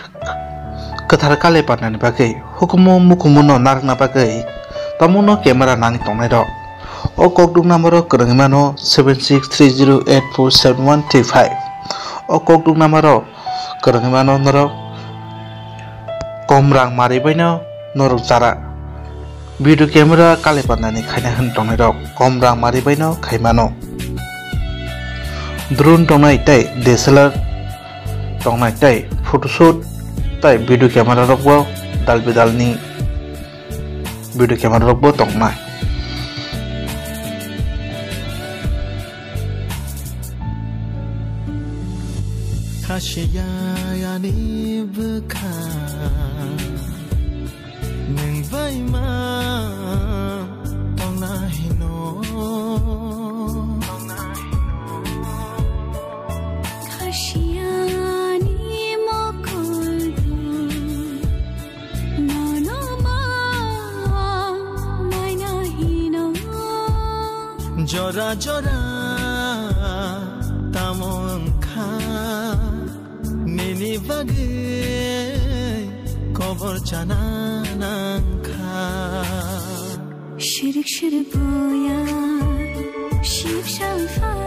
Ketar kale panani bagai hukumu mukumuno narna bagai tamuno kamera nani tongnai rok o kokduk number kerengmano 7630847135 o kokduk number kerengmano norok komrang maribaino norok jara video camera kale panani khaina hun tongnai rok komrang maribaino khaimano drone tongnai tai DSLR tongnai tai photoshoot tai video camera rokbo dalbidalni video camera rokbo tongnai Khashya yani bkha nang vai ma tongna hino Khashya ni mokol no no ma maina hino jora jora tamon kha nini bagai kobor chanan kha shirik shirik boya shif shalfa